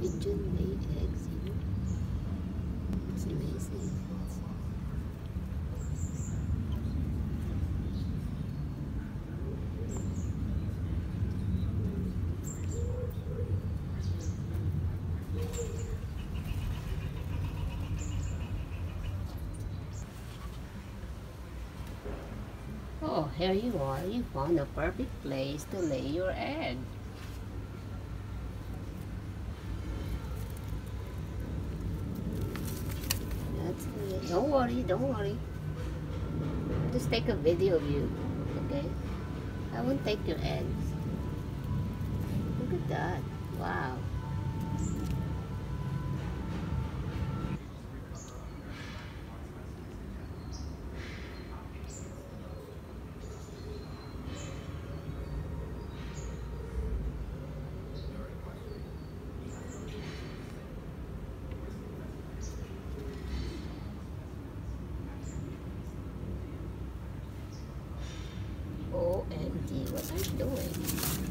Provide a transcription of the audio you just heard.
Pigeon lay eggs here. It's amazing. Oh, here you are. You found a perfect place to lay your egg. That's it. Don't worry, don't worry. Just take a video of you, okay? I won't take your eggs. Look at that. Wow. OMG, what are you doing?